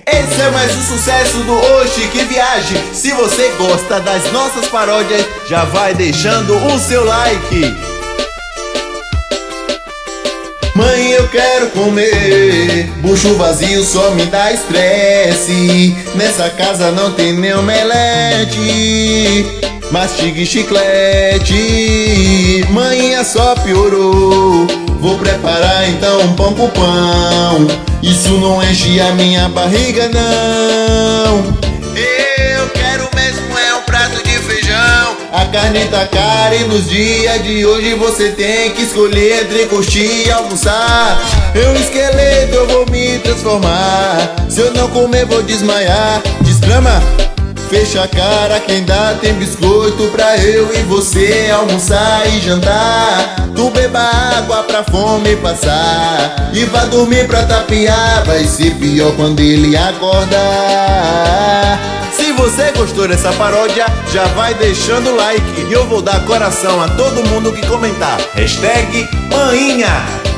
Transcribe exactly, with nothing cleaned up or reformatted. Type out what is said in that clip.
Esse é mais um sucesso do Oxi Que Viagem. Se você gosta das nossas paródias, já vai deixando o seu like. Mãe, eu quero comer, bucho vazio só me dá estresse. Nessa casa não tem nem omelete, mastigue chiclete. Mãe, só piorou, vou preparar então um pão com pão. Isso não enche a minha barriga não. Eu quero mesmo é um prato de feijão. A carne tá cara e nos dias de hoje você tem que escolher entre curtir e almoçar. Eu esqueleto, eu vou me transformar. Se eu não comer vou desmaiar. Desgrama, fecha a cara, quem dá tem biscoito pra eu e você almoçar e jantar. Tu beba água pra fome passar e vá dormir pra tapear. Vai ser pior quando ele acordar. Se você gostou dessa paródia, já vai deixando o like. E eu vou dar coração a todo mundo que comentar. Hashtag Mainha.